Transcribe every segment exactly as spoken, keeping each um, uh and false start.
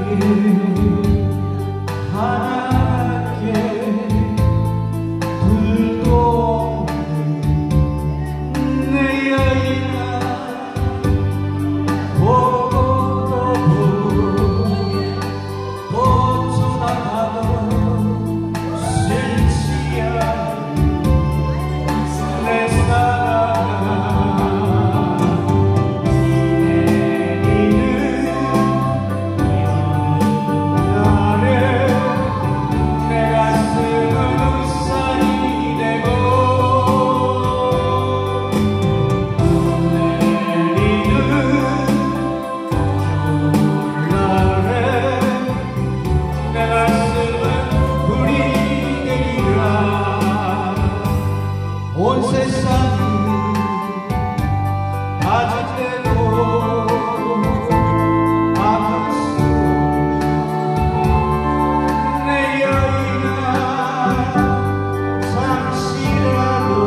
하나밖에 둘도 없는 내 여인아 보고 또 보고 또 쳐다봐도 싫지 않은 내 사랑아 온 세상이 가지대로 아플 수 내 여인아 잠시라도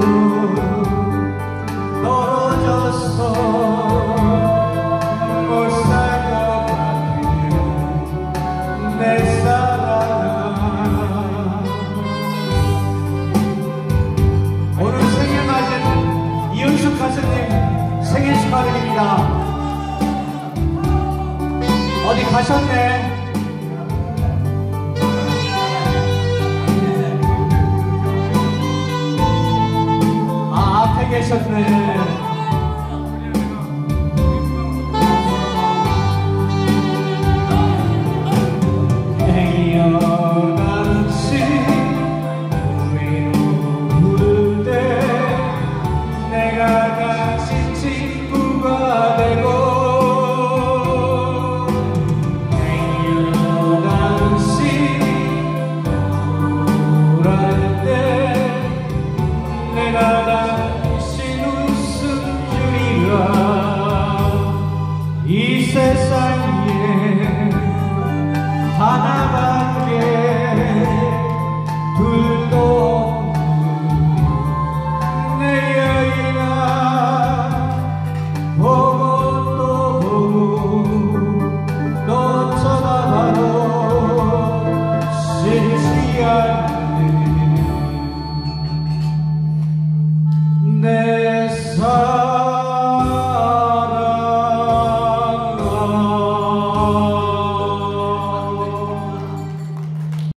떨어져서 못 살 것 같아 내 사랑아. 오늘 생일 맞은 이윤숙 가수님 생일 축하드립니다. 어디 가셨네? 아, 앞에 계셨네.